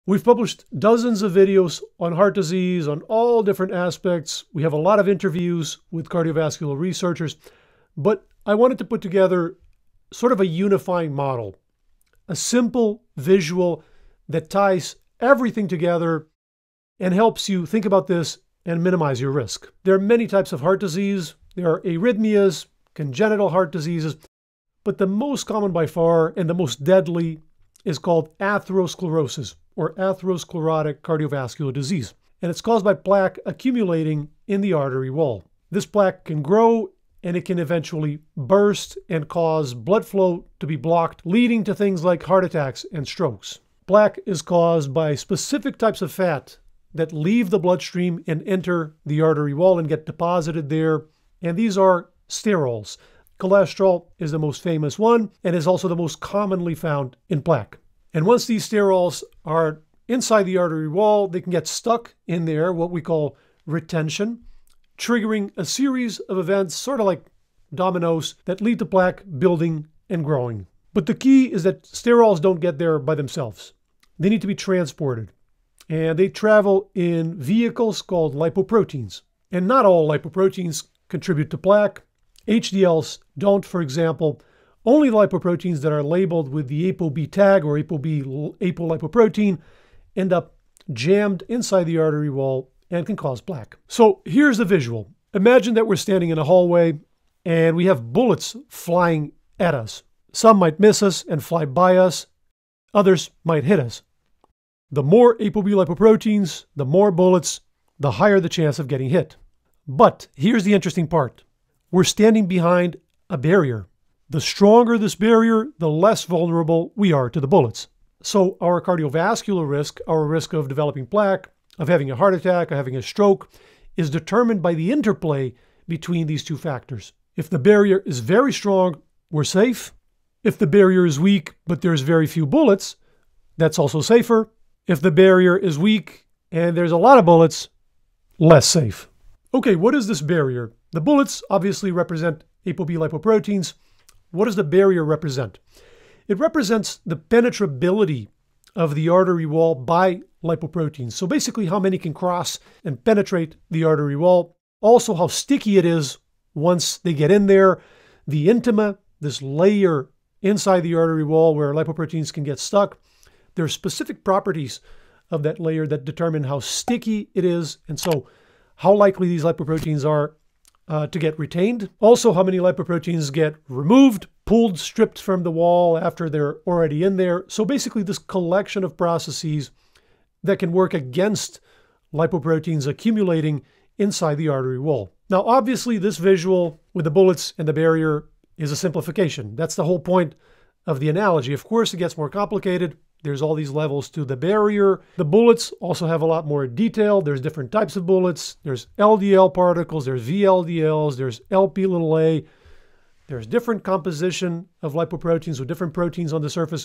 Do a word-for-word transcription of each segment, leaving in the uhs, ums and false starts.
We've published dozens of videos on heart disease, on all different aspects. We have a lot of interviews with cardiovascular researchers, but I wanted to put together sort of a unifying model, a simple visual that ties everything together and helps you think about this and minimize your risk. There are many types of heart disease. There are arrhythmias, congenital heart diseases, but the most common by far and the most deadly is called atherosclerosis, or atherosclerotic cardiovascular disease. And it's caused by plaque accumulating in the artery wall. This plaque can grow and it can eventually burst and cause blood flow to be blocked, leading to things like heart attacks and strokes. Plaque is caused by specific types of fat that leave the bloodstream and enter the artery wall and get deposited there. And these are sterols. Cholesterol is the most famous one and is also the most commonly found in plaque. And once these sterols are inside the artery wall, they can get stuck in there, what we call retention, triggering a series of events, sort of like dominoes, that lead to plaque building and growing. But the key is that sterols don't get there by themselves. They need to be transported. And they travel in vehicles called lipoproteins. And not all lipoproteins contribute to plaque. H D Ls don't, for example. Only lipoproteins that are labeled with the ApoB tag or ApoB apolipoprotein end up jammed inside the artery wall and can cause plaque. So here's the visual. Imagine that we're standing in a hallway and we have bullets flying at us. Some might miss us and fly by us. Others might hit us. The more ApoB lipoproteins, the more bullets, the higher the chance of getting hit. But here's the interesting part. We're standing behind a barrier. The stronger this barrier, the less vulnerable we are to the bullets. So our cardiovascular risk, our risk of developing plaque, of having a heart attack, of having a stroke, is determined by the interplay between these two factors. If the barrier is very strong, we're safe. If the barrier is weak, but there's very few bullets, that's also safer. If the barrier is weak and there's a lot of bullets, less safe. Okay, what is this barrier? The bullets obviously represent ApoB lipoproteins. What does the barrier represent? It represents the penetrability of the artery wall by lipoproteins. So basically how many can cross and penetrate the artery wall. Also how sticky it is once they get in there. The intima, this layer inside the artery wall where lipoproteins can get stuck. There are specific properties of that layer that determine how sticky it is, and so how likely these lipoproteins are uh, to get retained. Also, how many lipoproteins get removed, pulled, stripped from the wall after they're already in there. So basically this collection of processes that can work against lipoproteins accumulating inside the artery wall. Now, obviously this visual with the bullets and the barrier is a simplification. That's the whole point of the analogy. Of course, it gets more complicated. There's all these levels to the barrier. The bullets also have a lot more detail. There's different types of bullets. There's L D L particles, there's V L D Ls, there's L P little a. There's different composition of lipoproteins with different proteins on the surface.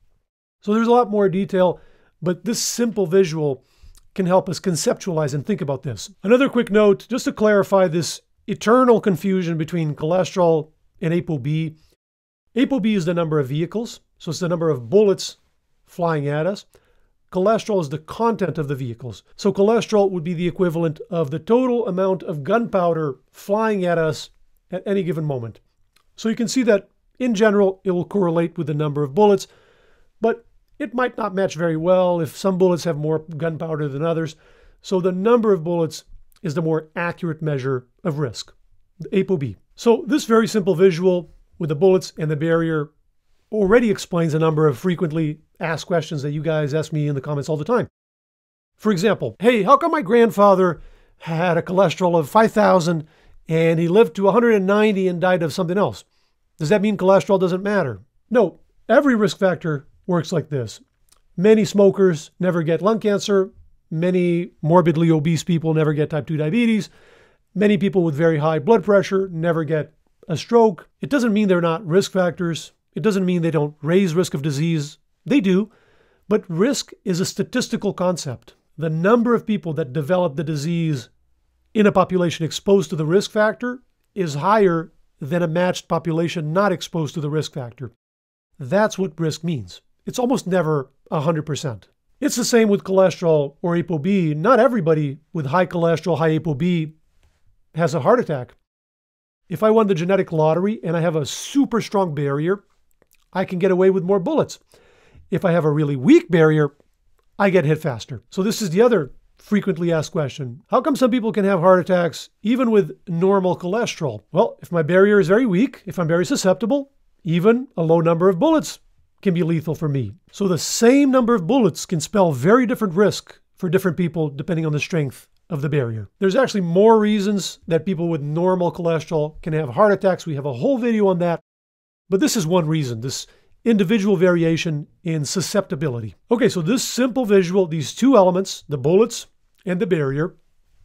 So there's a lot more detail, but this simple visual can help us conceptualize and think about this. Another quick note, just to clarify this eternal confusion between cholesterol and ApoB. ApoB is the number of vehicles, so it's the number of bullets flying at us. Cholesterol is the content of the vehicles. So cholesterol would be the equivalent of the total amount of gunpowder flying at us at any given moment. So you can see that in general, it will correlate with the number of bullets, but it might not match very well if some bullets have more gunpowder than others. So the number of bullets is the more accurate measure of risk, the ApoB. So this very simple visual with the bullets and the barrier already explains a number of frequently asked questions that you guys ask me in the comments all the time. For example, hey, how come my grandfather had a cholesterol of five thousand and he lived to one hundred ninety and died of something else? Does that mean cholesterol doesn't matter? No, every risk factor works like this. Many smokers never get lung cancer. Many morbidly obese people never get type two diabetes. Many people with very high blood pressure never get a stroke. It doesn't mean they're not risk factors. It doesn't mean they don't raise risk of disease. They do, but risk is a statistical concept. The number of people that develop the disease in a population exposed to the risk factor is higher than a matched population not exposed to the risk factor. That's what risk means. It's almost never one hundred percent. It's the same with cholesterol or ApoB. Not everybody with high cholesterol, high ApoB has a heart attack. If I won the genetic lottery and I have a super strong barrier, I can get away with more bullets. If I have a really weak barrier, I get hit faster. So this is the other frequently asked question. How come some people can have heart attacks even with normal cholesterol? Well, if my barrier is very weak, if I'm very susceptible, even a low number of bullets can be lethal for me. So the same number of bullets can spell very different risk for different people depending on the strength of the barrier. There's actually more reasons that people with normal cholesterol can have heart attacks. We have a whole video on that. But this is one reason, this individual variation in susceptibility. Okay, so this simple visual, these two elements, the bullets and the barrier,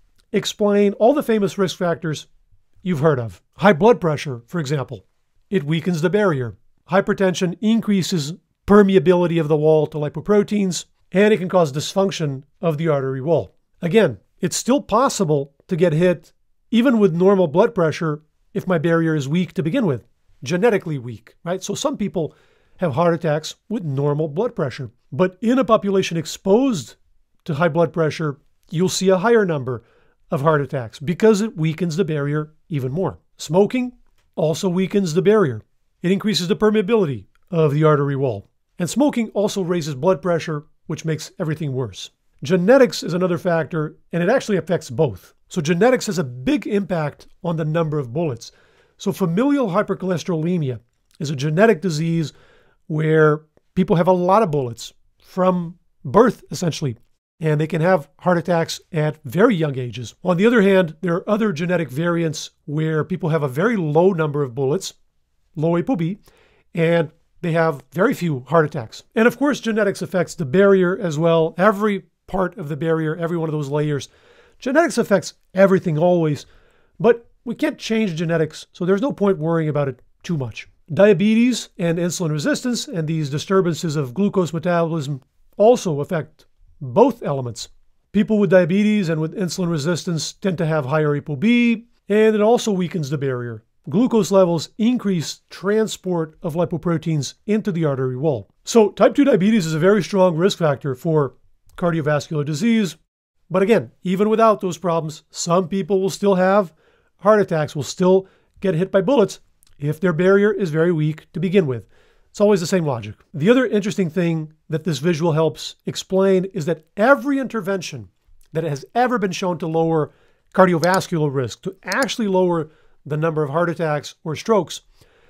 explain all the famous risk factors you've heard of. High blood pressure, for example, it weakens the barrier. Hypertension increases permeability of the wall to lipoproteins, and it can cause dysfunction of the artery wall. Again, it's still possible to get hit even with normal blood pressure if my barrier is weak to begin with, genetically weak, right? So some people have heart attacks with normal blood pressure. But in a population exposed to high blood pressure, you'll see a higher number of heart attacks because it weakens the barrier even more. Smoking also weakens the barrier. It increases the permeability of the artery wall. And smoking also raises blood pressure, which makes everything worse. Genetics is another factor, and it actually affects both. So genetics has a big impact on the number of bullets. So familial hypercholesterolemia is a genetic disease where people have a lot of bullets from birth, essentially, and they can have heart attacks at very young ages. On the other hand, there are other genetic variants where people have a very low number of bullets, low ApoB, and they have very few heart attacks. And of course, genetics affects the barrier as well. Every part of the barrier, every one of those layers. Genetics affects everything always, but we can't change genetics, so there's no point worrying about it too much. Diabetes and insulin resistance and these disturbances of glucose metabolism also affect both elements. People with diabetes and with insulin resistance tend to have higher ApoB, and it also weakens the barrier. Glucose levels increase transport of lipoproteins into the artery wall. So type two diabetes is a very strong risk factor for cardiovascular disease. But again, even without those problems, some people will still have heart attacks, will still get hit by bullets if their barrier is very weak to begin with. It's always the same logic. The other interesting thing that this visual helps explain is that every intervention that has ever been shown to lower cardiovascular risk, to actually lower the number of heart attacks or strokes,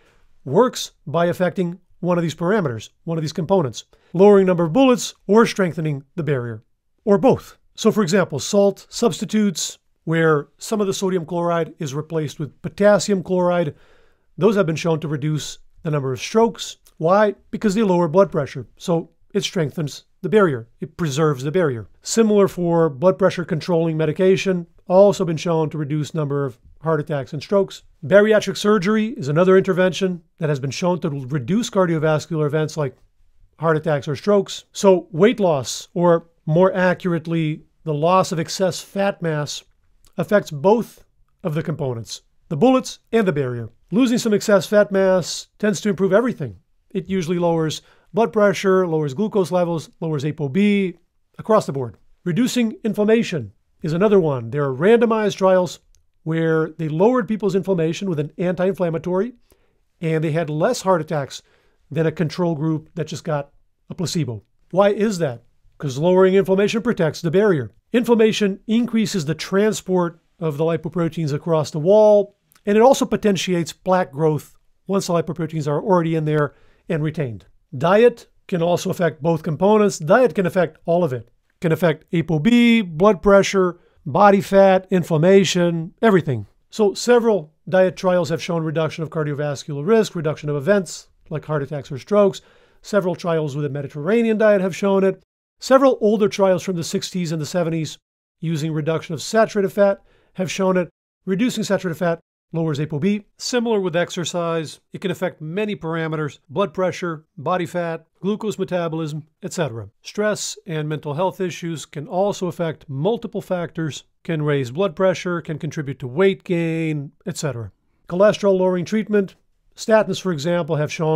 works by affecting one of these parameters, one of these components, lowering number of bullets or strengthening the barrier, or both. So for example, salt substitutes where some of the sodium chloride is replaced with potassium chloride, those have been shown to reduce the number of strokes. Why? Because they lower blood pressure. So it strengthens the barrier. It preserves the barrier. Similar for blood pressure controlling medication, also been shown to reduce number of heart attacks and strokes. Bariatric surgery is another intervention that has been shown to reduce cardiovascular events like heart attacks or strokes. So weight loss, or more accurately, the loss of excess fat mass, affects both of the components, the bullets and the barrier. Losing some excess fat mass tends to improve everything. It usually lowers blood pressure, lowers glucose levels, lowers ApoB, across the board. Reducing inflammation is another one. There are randomized trials where they lowered people's inflammation with an anti-inflammatory, and they had less heart attacks than a control group that just got a placebo. Why is that? Because lowering inflammation protects the barrier. Inflammation increases the transport of the lipoproteins across the wall, and it also potentiates plaque growth once the lipoproteins are already in there and retained. Diet can also affect both components. Diet can affect all of it. It can affect ApoB, blood pressure, body fat, inflammation, everything. So several diet trials have shown reduction of cardiovascular risk, reduction of events like heart attacks or strokes. Several trials with a Mediterranean diet have shown it. Several older trials from the sixties and the seventies using reduction of saturated fat have shown it. Reducing saturated fat lowers ApoB. Similar with exercise, it can affect many parameters: blood pressure, body fat, glucose metabolism, et cetera. Stress and mental health issues can also affect multiple factors, can raise blood pressure, can contribute to weight gain, et cetera. Cholesterol lowering treatment, statins, for example, have shown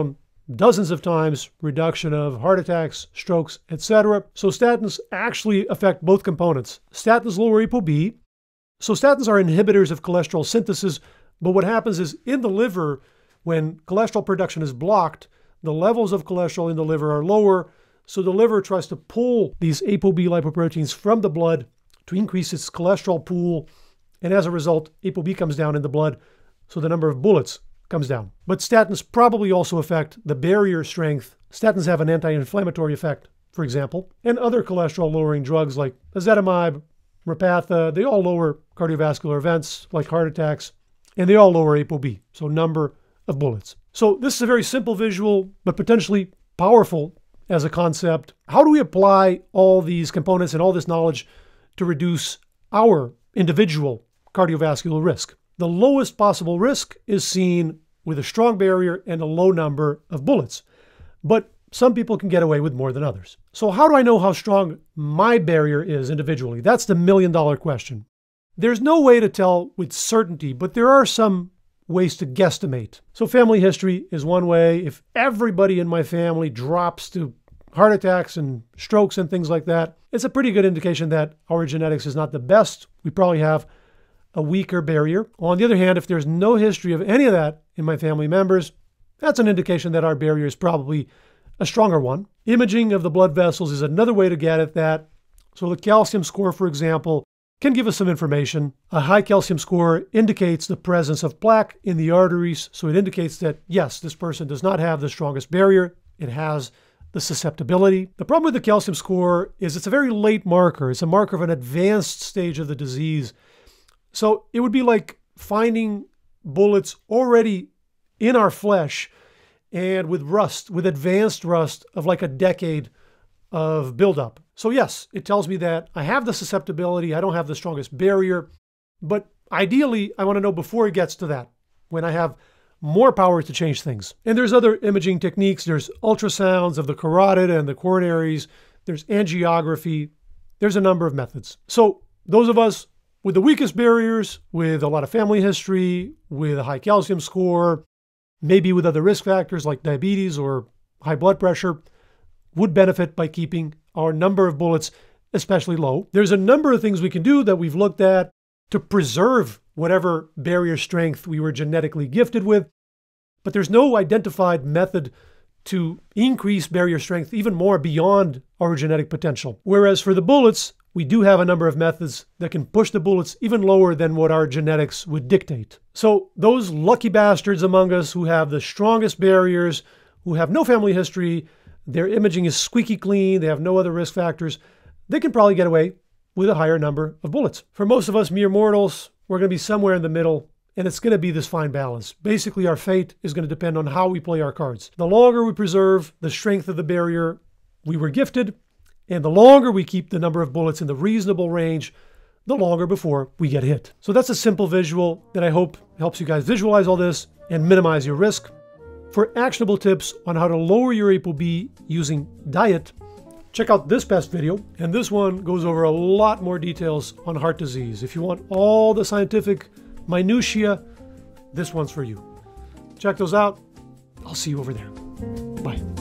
dozens of times reduction of heart attacks, strokes, et cetera. So statins actually affect both components. Statins lower ApoB. So statins are inhibitors of cholesterol synthesis, but what happens is in the liver, when cholesterol production is blocked, the levels of cholesterol in the liver are lower, so the liver tries to pull these ApoB lipoproteins from the blood to increase its cholesterol pool, and as a result, ApoB comes down in the blood, so the number of bullets comes down. But statins probably also affect the barrier strength. Statins have an anti-inflammatory effect, for example, and other cholesterol-lowering drugs like ezetimibe, Repatha, they all lower cardiovascular events like heart attacks, and they all lower ApoB, so number of bullets. So this is a very simple visual, but potentially powerful as a concept. How do we apply all these components and all this knowledge to reduce our individual cardiovascular risk? The lowest possible risk is seen with a strong barrier and a low number of bullets, but some people can get away with more than others. So how do I know how strong my barrier is individually? That's the million dollar question. There's no way to tell with certainty, but there are some ways to guesstimate. So family history is one way. If everybody in my family drops to heart attacks and strokes and things like that, it's a pretty good indication that our genetics is not the best. We probably have a weaker barrier. On the other hand, if there's no history of any of that in my family members, that's an indication that our barrier is probably a stronger one. Imaging of the blood vessels is another way to get at that. So the calcium score, for example, can give us some information. A high calcium score indicates the presence of plaque in the arteries. So it indicates that, yes, this person does not have the strongest barrier. It has the susceptibility. The problem with the calcium score is it's a very late marker. It's a marker of an advanced stage of the disease. So it would be like finding bullets already in our flesh and with rust, with advanced rust of like a decade of buildup. So yes, it tells me that I have the susceptibility, I don't have the strongest barrier, but ideally I want to know before it gets to that, when I have more power to change things. And there's other imaging techniques. There's ultrasounds of the carotid and the coronaries. There's angiography. There's a number of methods. So those of us with the weakest barriers, with a lot of family history, with a high calcium score, maybe with other risk factors like diabetes or high blood pressure, would benefit by keeping our number of bullets especially low. There's a number of things we can do that we've looked at to preserve whatever barrier strength we were genetically gifted with, but there's no identified method to increase barrier strength even more beyond our genetic potential. Whereas for the bullets, we do have a number of methods that can push the bullets even lower than what our genetics would dictate. So those lucky bastards among us who have the strongest barriers, who have no family history, their imaging is squeaky clean, they have no other risk factors, they can probably get away with a higher number of bullets. For most of us mere mortals, we're going to be somewhere in the middle, and it's going to be this fine balance. Basically, our fate is going to depend on how we play our cards. The longer we preserve the strength of the barrier we were gifted, and the longer we keep the number of bullets in the reasonable range, the longer before we get hit. So that's a simple visual that I hope helps you guys visualize all this and minimize your risk. For actionable tips on how to lower your ApoB using diet, check out this past video, and this one goes over a lot more details on heart disease. If you want all the scientific minutiae, this one's for you. Check those out. I'll see you over there. Bye.